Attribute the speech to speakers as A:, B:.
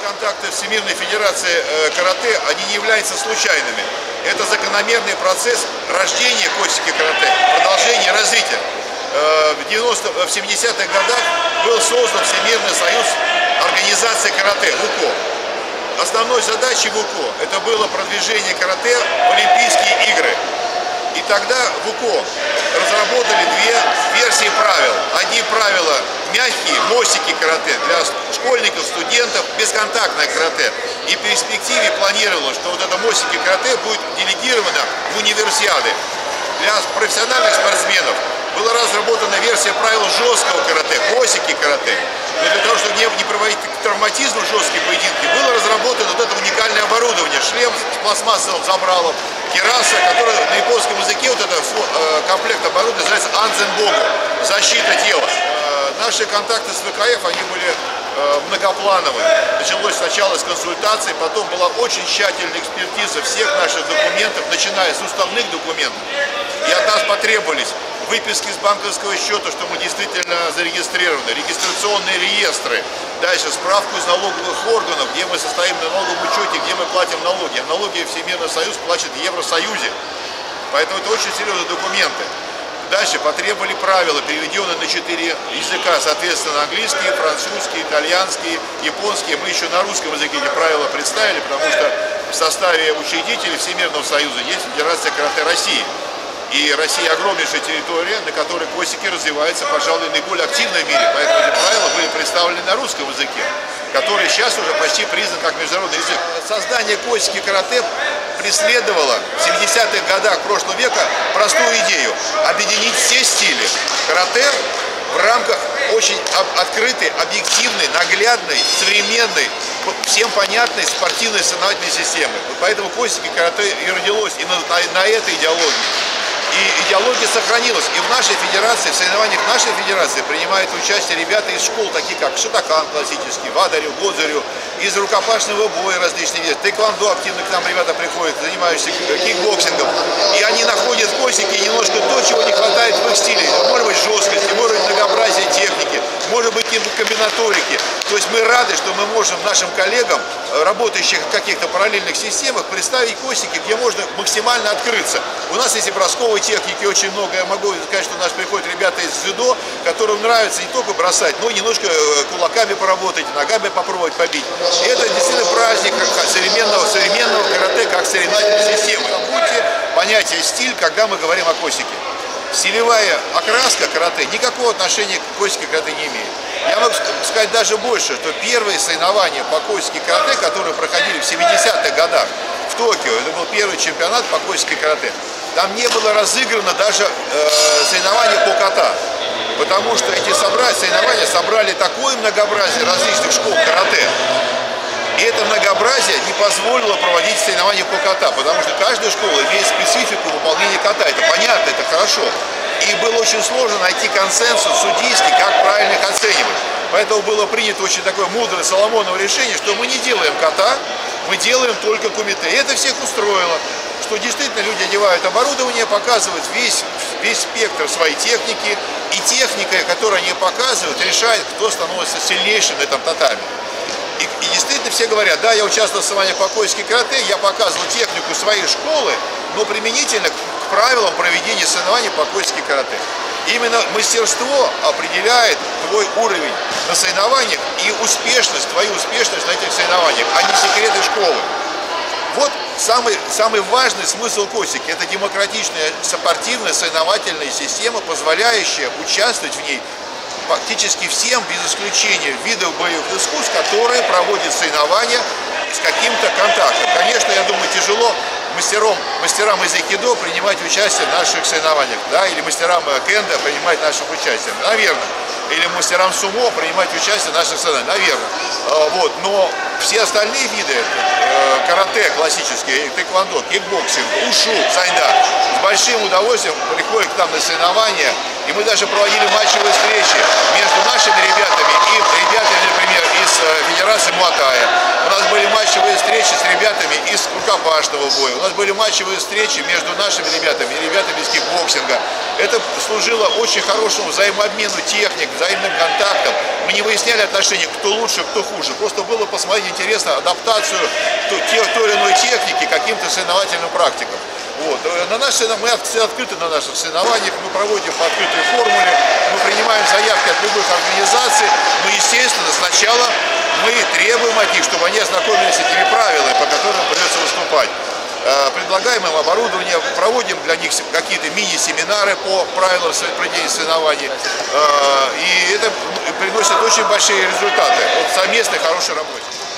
A: контакты Всемирной Федерации карате, они не являются случайными. Это закономерный процесс рождения Косики карате, продолжения развития. В 70-х годах был создан Всемирный союз организации карате ВУКО. Основной задачей ВУКО это было продвижение карате в Олимпийские игры. И тогда ВУКО разработали две версии правил. Одни правила мягкие, мостики карате для школьников, студентов, бесконтактное карате. И в перспективе планировалось, что вот это мостики карате будет делегировано в универсиады. Для профессиональных спортсменов была разработана версия правил жесткого карате, косики карате. Но для того, чтобы не проводить травматизм в жесткие поединки, было разработано вот это уникальное оборудование, шлем с пластмассовым забралом, кираса, который на японском языке, вот этот комплект оборудования называется анзенбогу, защита тела. Наши контакты с ВКФ, они были многоплановые. Началось сначала с консультаций, потом была очень тщательная экспертиза всех наших документов, начиная с уставных документов. И от нас потребовались выписки с банковского счета, что мы действительно зарегистрированы, регистрационные реестры, дальше справку из налоговых органов, где мы состоим на налоговом учете, где мы платим налоги. А налоги Всемирный союз платит в Евросоюзе. Поэтому это очень серьезные документы. Дальше потребовали правила, переведенные на 4 языка, соответственно, английский, французский, итальянский, японский. Мы еще на русском языке эти правила представили, потому что в составе учредителей Всемирного союза есть Федерация карате России. И Россия огромнейшая территория, на которой косики развиваются, пожалуй, наиболее активно в мире. Поэтому эти правила были представлены на русском языке, который сейчас уже почти признан как международный язык. Создание косики карате преследовало в 70-х годах прошлого века простую идею – объединить все стили карате в рамках очень открытой, объективной, наглядной, современной, всем понятной спортивной соревновательной системы. Поэтому косики карате и родилось именно на этой идеологии. И идеология сохранилась. И в нашей федерации, в соревнованиях нашей федерации принимают участие ребята из школ, такие как Шотокан классический, Вадарю, Годзарю, из рукопашного боя различных видов. Тэквондо активно к нам ребята приходят, занимающиеся кикбоксингом. И они находят в косике немножко то, чего не хватает в их стиле. Может быть жесткости, может быть многообразие техники, может быть комбинаторики. То есть мы рады, что мы можем нашим коллегам, работающих в каких-то параллельных системах, представить косики, где можно максимально открыться. У нас есть и бросковой техники очень много. Я могу сказать, что у нас приходят ребята из дзюдо, которым нравится не только бросать, но и немножко кулаками поработать, ногами попробовать побить. И это действительно праздник современного карате как соревновательной системы. Забудьте понятие стиль, когда мы говорим о косике. Стилевая окраска карате никакого отношения к косике карате не имеет. Я могу сказать даже больше, что первые соревнования по косике карате, которые проходили в 70-х годах в Токио, это был первый чемпионат по косике карате, там не было разыграно даже соревнования по ката, потому что эти соревнования собрали такое многообразие различных школ карате. И это многообразие не позволило проводить соревнования по ката, потому что каждая школа имеет специфику выполнения ката. Это понятно, это хорошо. И было очень сложно найти консенсус судейский, как правильно их оценивать. Поэтому было принято очень такое мудрое Соломоново решение, что мы не делаем ката, мы делаем только кумите. И это всех устроило, что действительно люди одевают оборудование, показывают весь спектр своей техники. И техника, которую они показывают, решает, кто становится сильнейшим на этом татами. И действительно все говорят, да, я участвовал в соревнованиях по косике карате, я показывал технику своей школы, но применительно к правилам проведения соревнований по косике карате. Именно мастерство определяет твой уровень на соревнованиях и успешность, твою успешность на этих соревнованиях, а не секреты школы. Вот самый важный смысл косики – это демократичная, спортивная, соревновательная система, позволяющая участвовать в ней фактически всем, без исключения, видов боевых искусств, которые проводят соревнования с каким-то контактом. Конечно, я думаю, тяжело мастерам из айкидо принимать участие в наших соревнованиях, да, или мастерам кендо принимать в наших участиях, наверное. Или мастерам сумо принимать участие в наших соревнованиях, наверное. Вот. Но все остальные виды, карате классические, тэквондо, кикбоксинг, ушу, сайда, с большим удовольствием приходят к нам на соревнования. И мы даже проводили матчевые встречи между нашими ребятами и ребятами, например, из с Федерацией Муай-Тая. У нас были матчевые встречи с ребятами из рукопашного боя. У нас были матчевые встречи между нашими ребятами и ребятами из кикбоксинга. Это служило очень хорошему взаимообмену техник, взаимным контактам. Мы не выясняли отношения, кто лучше, кто хуже. Просто было посмотреть интересно адаптацию той или иной техники к каким-то соревновательным практикам. Вот. Мы открыты на наших соревнованиях, мы проводим по открытой формуле, мы принимаем заявки от любых организаций, но, естественно, сначала мы требуем от них, чтобы они ознакомились с этими правилами, по которым придется выступать. Предлагаем им оборудование, проводим для них какие-то мини-семинары по правилам проведения соревнований, и это приносит очень большие результаты от совместной хорошей работы.